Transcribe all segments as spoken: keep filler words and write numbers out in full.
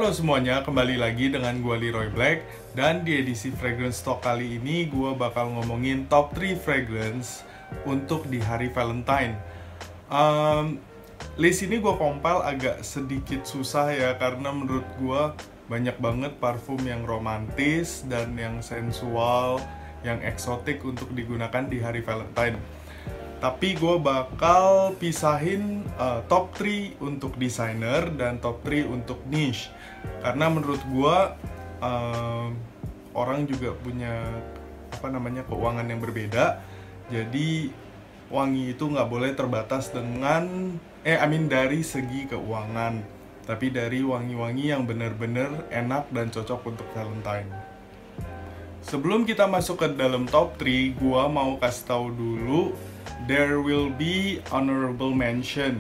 Halo semuanya, kembali lagi dengan gue Learoy Black. Dan di edisi Fragrance Talk kali ini gue bakal ngomongin top tiga fragrance untuk di hari Valentine. um, List ini gue compile agak sedikit susah ya, karena menurut gue banyak banget parfum yang romantis dan yang sensual, yang eksotik untuk digunakan di hari Valentine. Tapi gue bakal pisahin uh, top tiga untuk designer dan top tiga untuk niche. Karena menurut gue uh, orang juga punya apa namanya keuangan yang berbeda. Jadi wangi itu nggak boleh terbatas dengan eh I mean dari segi keuangan, tapi dari wangi-wangi yang benar-benar enak dan cocok untuk Valentine. Sebelum kita masuk ke dalam top tiga, gue mau kasih tahu dulu there will be honorable mention.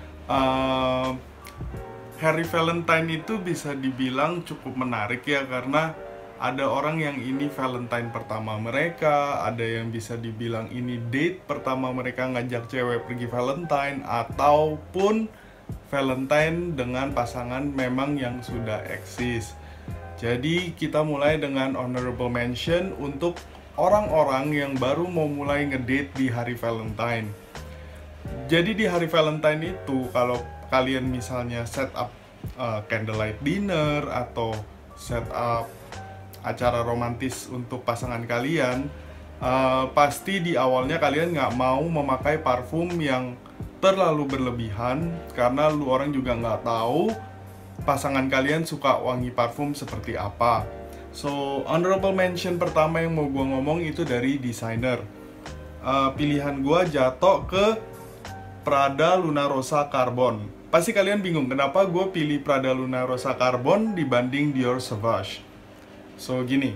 Uh, Hari Valentine itu bisa dibilang cukup menarik ya, karena ada orang yang ini Valentine pertama mereka, ada yang bisa dibilang ini date pertama mereka ngajak cewek pergi Valentine, ataupun Valentine dengan pasangan memang yang sudah eksis. Jadi kita mulai dengan honorable mention untuk orang-orang yang baru mau mulai ngedate di hari Valentine. Jadi di hari Valentine itu, kalau kalian misalnya set up uh, candlelight dinner atau set up acara romantis untuk pasangan kalian, uh, pasti di awalnya kalian nggak mau memakai parfum yang terlalu berlebihan, karena lu orang juga nggak tahu pasangan kalian suka wangi parfum seperti apa. So, honorable mention pertama yang mau gue ngomong itu dari designer. uh, Pilihan gue jatuh ke Prada Luna Rossa Carbon. Pasti kalian bingung kenapa gue pilih Prada Luna Rossa Carbon dibanding Dior Sauvage. So, gini,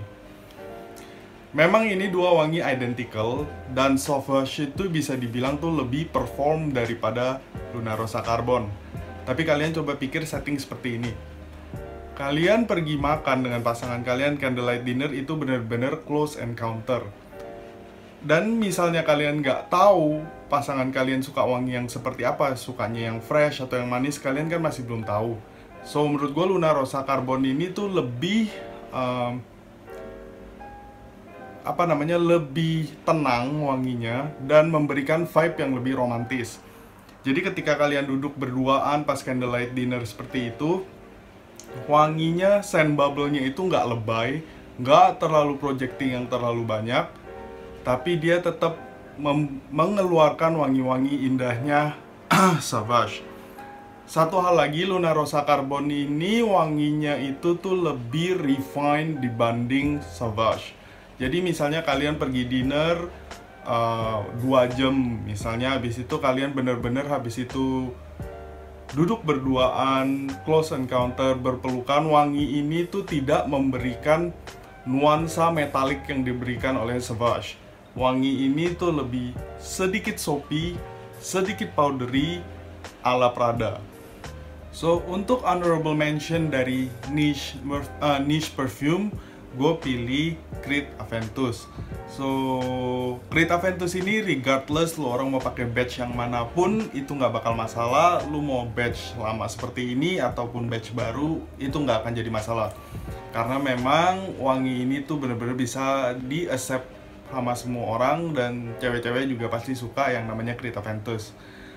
memang ini dua wangi identical, dan Sauvage itu bisa dibilang tuh lebih perform daripada Luna Rossa Carbon. Tapi kalian coba pikir setting seperti ini. Kalian pergi makan dengan pasangan kalian, candlelight dinner itu benar-benar close encounter. Dan misalnya kalian nggak tahu pasangan kalian suka wangi yang seperti apa, sukanya yang fresh atau yang manis, kalian kan masih belum tahu. So, menurut gue Luna Rossa Carbon ini tuh lebih um, apa namanya lebih tenang wanginya dan memberikan vibe yang lebih romantis. Jadi ketika kalian duduk berduaan pas candlelight dinner seperti itu, wanginya, scent bubble-nya itu nggak lebay, nggak terlalu projecting yang terlalu banyak, tapi dia tetap mengeluarkan wangi-wangi indahnya Sauvage. Satu hal lagi, Luna Rossa Carbon ini wanginya itu tuh lebih refined dibanding Sauvage. Jadi misalnya kalian pergi dinner uh, dua jam, misalnya habis itu kalian bener-bener habis itu duduk berduaan, close encounter, berpelukan, wangi ini tuh tidak memberikan nuansa metalik yang diberikan oleh Sauvage. Wangi ini tuh lebih sedikit soapy, sedikit powdery, ala Prada. So, untuk honorable mention dari niche, uh, niche perfume, gue pilih Creed Aventus. So, Creed Aventus ini regardless lo orang mau pakai batch yang manapun, itu nggak bakal masalah. Lu mau batch lama seperti ini ataupun batch baru, itu nggak akan jadi masalah. Karena memang wangi ini tuh bener-bener bisa di-accept sama semua orang, dan cewek-cewek juga pasti suka yang namanya Creed Aventus.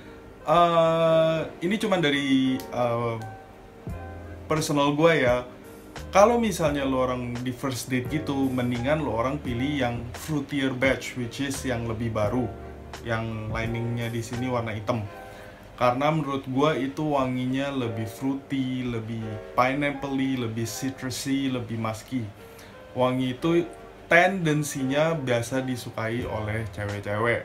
Uh, ini cuma dari uh, personal gue ya. Kalau misalnya lo orang di first date gitu, mendingan lo orang pilih yang fruitier batch, which is yang lebih baru, yang liningnya di sini warna hitam. Karena menurut gue itu wanginya lebih fruity, lebih pineapple-y, lebih citrusy, lebih musky. Wangi itu tendensinya biasa disukai oleh cewek-cewek.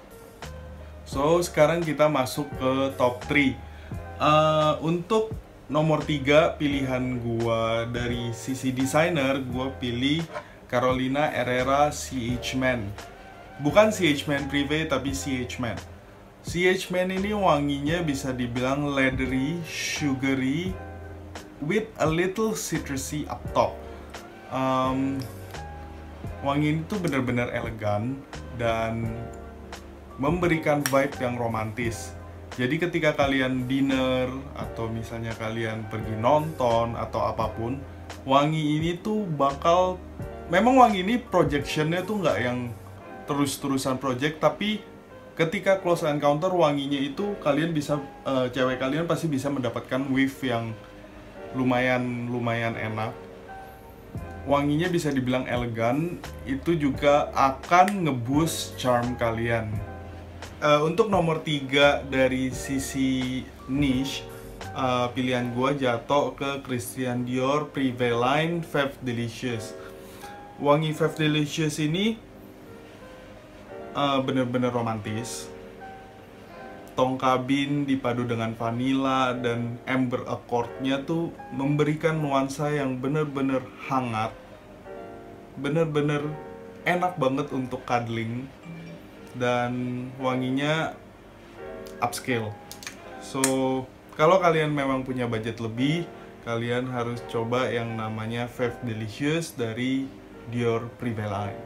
So, sekarang kita masuk ke top tiga. uh, Untuk nomor tiga pilihan gua dari sisi desainer, gua pilih Carolina Herrera C H Men. Bukan C H Men Privé, tapi C H Men. C H Men ini wanginya bisa dibilang leathery, sugary, with a little citrusy up top. um, Wangi ini tuh benar-benar elegan dan memberikan vibe yang romantis. Jadi ketika kalian dinner atau misalnya kalian pergi nonton atau apapun, wangi ini tuh bakal, memang wangi ini projectionnya tuh nggak yang terus-terusan project, tapi ketika close encounter wanginya itu kalian bisa, uh, cewek kalian pasti bisa mendapatkan wave yang lumayan lumayan enak. Wanginya bisa dibilang elegan, itu juga akan nge-boost charm kalian. Uh, untuk nomor tiga dari sisi niche, uh, pilihan gue jatuh ke Christian Dior Valentine Fave Delicious. Wangi Fave Delicious ini uh, bener-bener romantis. Tong kabin dipadu dengan vanilla dan amber accord-nya tuh memberikan nuansa yang bener-bener hangat, bener-bener enak banget untuk cuddling. Dan wanginya upscale. So, kalau kalian memang punya budget lebih, kalian harus coba yang namanya Fave Delicious dari Dior Valentine.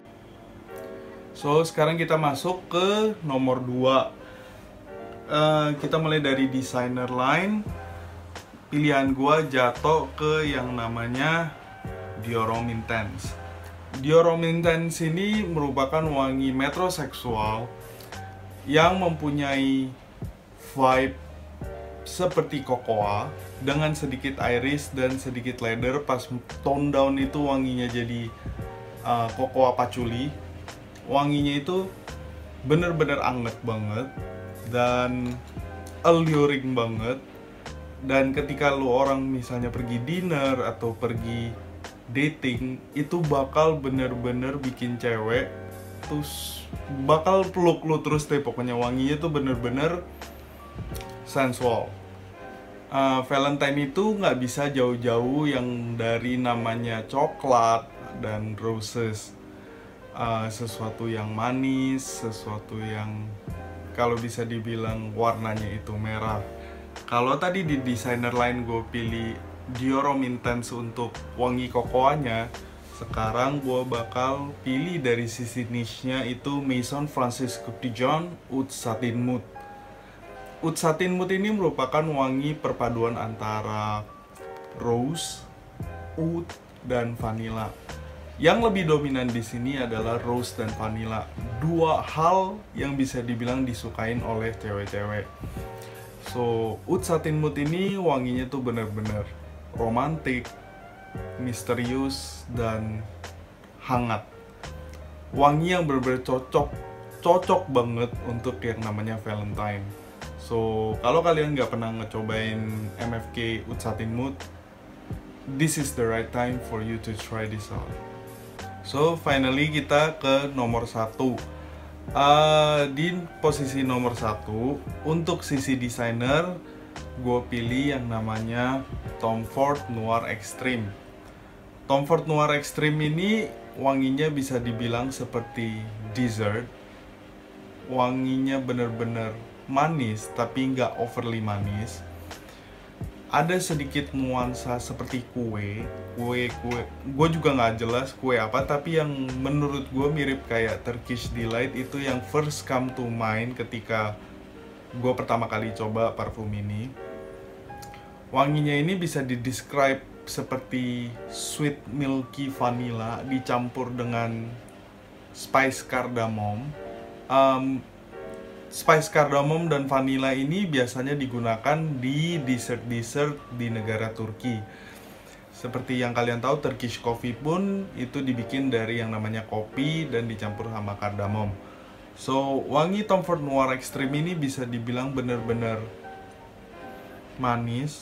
So, sekarang kita masuk ke nomor dua. Uh, kita mulai dari designer line. Pilihan gua jatuh ke yang namanya Dior Intense. Dior Intense ini merupakan wangi metroseksual yang mempunyai vibe seperti cocoa dengan sedikit iris dan sedikit leather. Pas tone down itu wanginya jadi uh, cocoa patchouli. Wanginya itu bener-bener anget banget dan alluring banget. Dan ketika lu orang misalnya pergi dinner atau pergi dating, itu bakal bener-bener bikin cewek terus bakal peluk lu terus deh. Pokoknya wanginya tuh bener-bener sensual. uh, Valentine itu nggak bisa jauh-jauh yang dari namanya coklat dan roses. uh, Sesuatu yang manis, sesuatu yang kalau bisa dibilang warnanya itu merah. Kalau tadi di designer line gue pilih Dior Intense untuk wangi cocoa-nya, sekarang gue bakal pilih dari sisi niche-nya itu Maison Francis Kurkdjian Oud Satin Mood. Oud Satin Mood ini merupakan wangi perpaduan antara rose, oud, dan vanilla. Yang lebih dominan di sini adalah rose dan vanilla, dua hal yang bisa dibilang disukain oleh cewek-cewek. So, Oud Satin Mood ini wanginya tuh bener-bener romantik, misterius, dan hangat. Wangi yang bener-bener cocok, cocok banget untuk yang namanya Valentine. So, kalau kalian nggak pernah ngecobain M F K Oud Satin Mood, this is the right time for you to try this out. So, finally kita ke nomor satu. Uh, di posisi nomor satu, untuk sisi desainer, gue pilih yang namanya Tom Ford Noir Extreme. Tom Ford Noir Extreme ini wanginya bisa dibilang seperti dessert. Wanginya bener-bener manis, tapi nggak overly manis. Ada sedikit nuansa seperti kue, kue, kue. Gue juga nggak jelas kue apa, tapi yang menurut gue mirip kayak Turkish Delight itu yang first come to mind ketika gue pertama kali coba parfum ini. Wanginya ini bisa didescribe seperti sweet milky vanilla dicampur dengan spice cardamom. Um, Spice cardamom dan vanilla ini biasanya digunakan di dessert-dessert di negara Turki. Seperti yang kalian tahu, Turkish coffee pun itu dibikin dari yang namanya kopi dan dicampur sama cardamom. So, wangi Tom Ford Noir Extreme ini bisa dibilang bener-bener manis,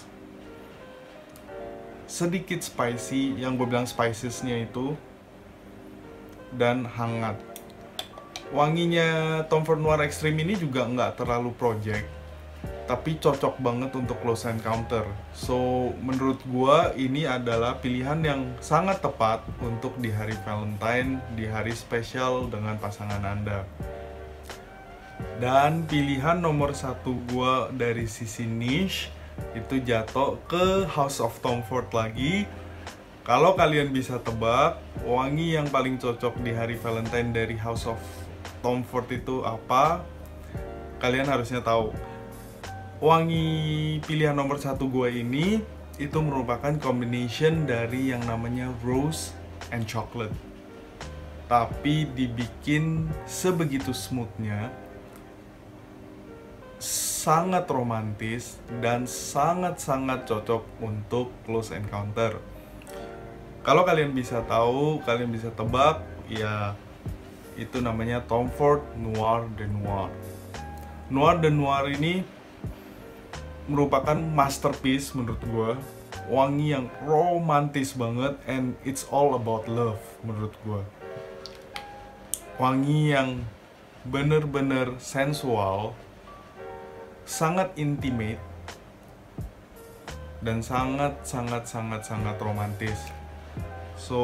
sedikit spicy, yang gue bilang spicesnya itu, dan hangat. Wanginya Tom Ford Noir Extreme ini juga nggak terlalu project, tapi cocok banget untuk close encounter. So, menurut gua ini adalah pilihan yang sangat tepat untuk di hari Valentine, di hari spesial dengan pasangan Anda. Dan pilihan nomor satu gua dari sisi niche itu jatuh ke House of Tom Ford lagi. Kalau kalian bisa tebak, wangi yang paling cocok di hari Valentine dari House of Tom Ford itu apa? Kalian harusnya tahu. wangi pilihan nomor satu gue ini itu merupakan combination dari yang namanya rose and chocolate, tapi dibikin sebegitu smoothnya, sangat romantis dan sangat-sangat cocok untuk close encounter. Kalau kalian bisa tahu, kalian bisa tebak, ya itu namanya Tom Ford Noir de Noir. Noir de Noir ini merupakan masterpiece menurut gue. Wangi yang romantis banget, and it's all about love menurut gue. Wangi yang bener-bener sensual, sangat intimate, dan sangat-sangat-sangat-sangat romantis. So,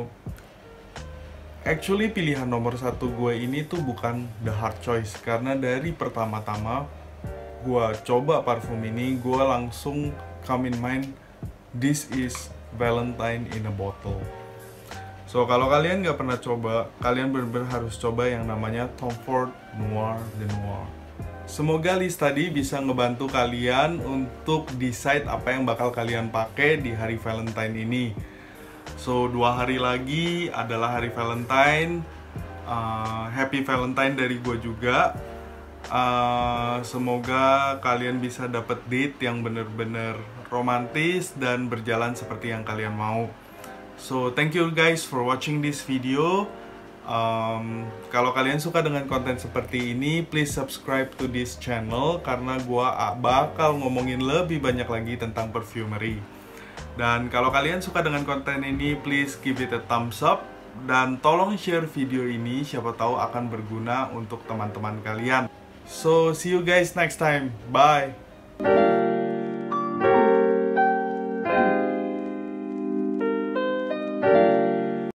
actually pilihan nomor satu gue ini tuh bukan the hard choice, karena dari pertama-tama gue coba parfum ini, gue langsung come in mind, this is Valentine in a bottle. So, kalau kalian nggak pernah coba, kalian benar-benar harus coba yang namanya Tom Ford Noir de Noir. Semoga list tadi bisa ngebantu kalian untuk decide apa yang bakal kalian pakai di hari Valentine ini. So, dua hari lagi adalah hari Valentine. uh, Happy Valentine dari gue juga. uh, Semoga kalian bisa dapet date yang bener-bener romantis dan berjalan seperti yang kalian mau. So, thank you guys for watching this video. um, Kalau kalian suka dengan konten seperti ini, please subscribe to this channel, karena gue bakal ngomongin lebih banyak lagi tentang perfumery. Dan kalau kalian suka dengan konten ini, please give it a thumbs up. Dan tolong share video ini, siapa tahu akan berguna untuk teman-teman kalian. So, see you guys next time. Bye!